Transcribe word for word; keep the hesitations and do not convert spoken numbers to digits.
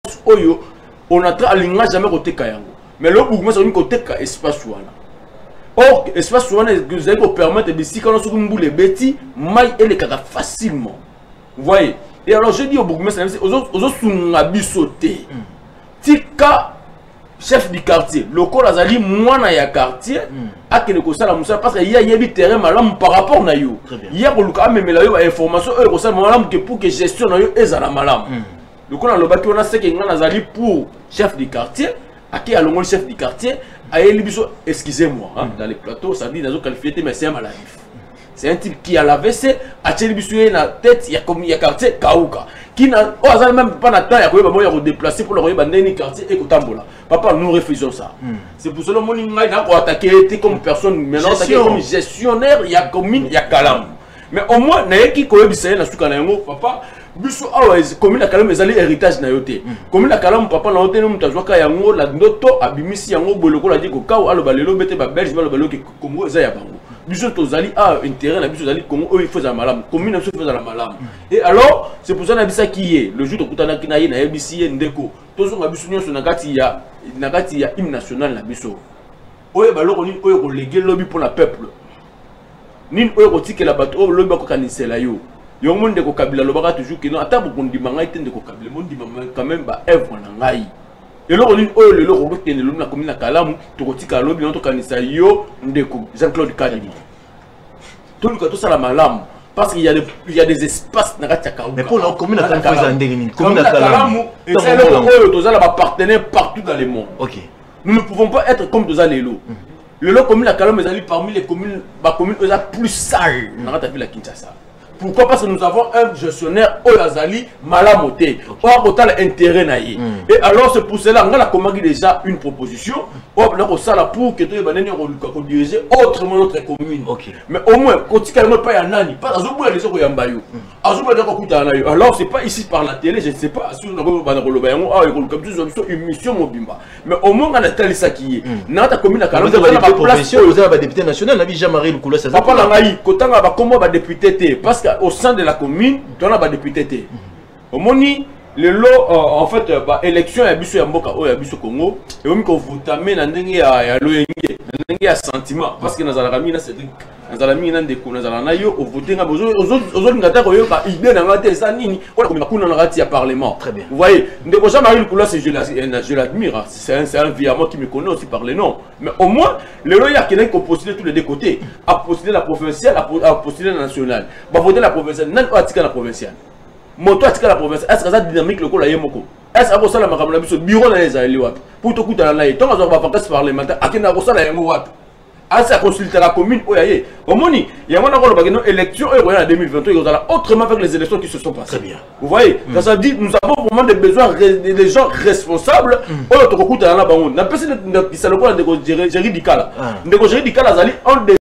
oyo on a alinga jamais côté kayango mais le bourgmestre on côté ka espace wana or espace wana vous allez permettre de si quand on se boule beti mai elle est facilement vous voyez et alors je dis au bourgmestre aux autres aux autres sunga bisoté tika chef du quartier local azali mwana ya quartier akene ko sala musala parce que il y a yebi terrain malam par rapport na yo il y a ko luka memela yo information e ko sala malam que pour que gestion na yo ezala malam lokola lobaki on a ce que ngana azali pour chef du quartier aki alongo chef du quartier ayeli biso excusez-moi hein, dans les plateaux ça dit nazo qualifier mais c'est un maladif c'est un type qui a la V C a teli biso na tête il y a comme il y a quartier kauka qui n'a oh azali même pas na temps ya ko ba moya ko déplacer pour le royer bandeni quartier et ko tambola papa nous refusons ça mm. c'est pour cela mon ngai na ko attaquer comme personne maintenant attaquer comme gestionnaire il y a commune il y a Kalam mais au moins na yeki ko yebisa na suka na yango papa biso always commune Kalam ezali héritage na yote commune Kalam papa na yote no mutazwaka yango la ndoto abimisi yango boloko la di ko kawo alo balelo bete ba belge ba balelo ki Congo za ya bango biso tozali a intérêt na biso zali Congo il faut za malam commune na biso faut za malam et alors c'est pour ça na bisa qui est le jour de kutana kina ye na yebisi ndeko tozonga biso nyonso na kati ya na kati ya hymne national na biso oyo baloko ni oyo ko léguer lobby pour la peuple ni oyo ko tikela bato oyo lobby ko kanisela yo yo monde ko kabila lobaka toujours que non ata bu kondima ngai tende ko kabila monde quand même ba œuvre na ngai et loko ni oyo le loko ko tene lobby na commune na Kalamu to ko tika lobby non to kanisa yo ndeko Jean-Claude Kadimi tout le tout ça la malam parce qu'il y a des il y a des espaces na kati ya Kalamu mais pour la commune na Kalamu commune na Kalamu et c'est le oyo to za la partenaire partout dans le monde. OK. Nous ne pouvons pas être comme Toza Lelo. Mm. Le lot commune la Kalamu est parmi les communes, la commune la plus sale dans la ville de Kinshasa. Pourquoi? Parce que nous avons un gestionnaire Oyazali Malamoté. Or, autant l'intérêt naïe. Et alors, c'est pour cela qu'on a commandé déjà une proposition. Or, là, on s'est là pour que tu aies diriger autrement notre commune. Mais au moins, quand tu n'as pas un ani, pas à Zouboua les autres Yambayou. À Zouboua les autres. Alors, c'est pas ici par la télé, je ne sais pas si nous avons une mission mobimba. Mais au moins, on a tel ça qui est. Dans ta commune, vous avez un député national, la vie Jean-Marie Lukula, ça Papa Langaï, quand on a comment va député, parce que au sein de la commune, on a des députés. Au moni, le lot, euh, en fait, bah, élection à Bissou Yamboka, ou à Bissou Congo, et on qu'on vote à Menandenge à l'O N G, Nandenge à sentiment, parce que nous avons mis c'est nous avons mis des coups, nous avons mis au voter, aux autres, aux autres, nous avons idée dans la tête, ça nini, on a comme on a raté à parlement. Très bien. Vous voyez, Ndeko Jean-Marie Lukula, je l'admire, c'est un, un vieux qui me connaît aussi par les noms, mais au moins, le lot, il y a quelqu'un qui a postulé tous les deux côtés, a postulé la provinciale, a postulé la nationale, va voter la provinciale, n'a pas attiqué la provinciale. Moto attiqué la provinciale, est-ce que ça dynamique le coup là yemoko? Est-ce que ça la makamla biso bureau na les alliés wap? Pour te coûter la tant qu'on va vacances parlementaires, à qui n'a pas ça la yemo wap? À ça consulter la commune, oyaye. Au moni, il y a mon accord de élection en deux mille vingt-trois, il y a autrement avec les élections qui se sont passées. Très bien. Vous voyez, mm. ça veut dire nous avons vraiment des besoins, des gens responsables. Oh, tu écoutes là-bas, on a pas ça le quoi de gérer du cas là. De gérer du cas là, on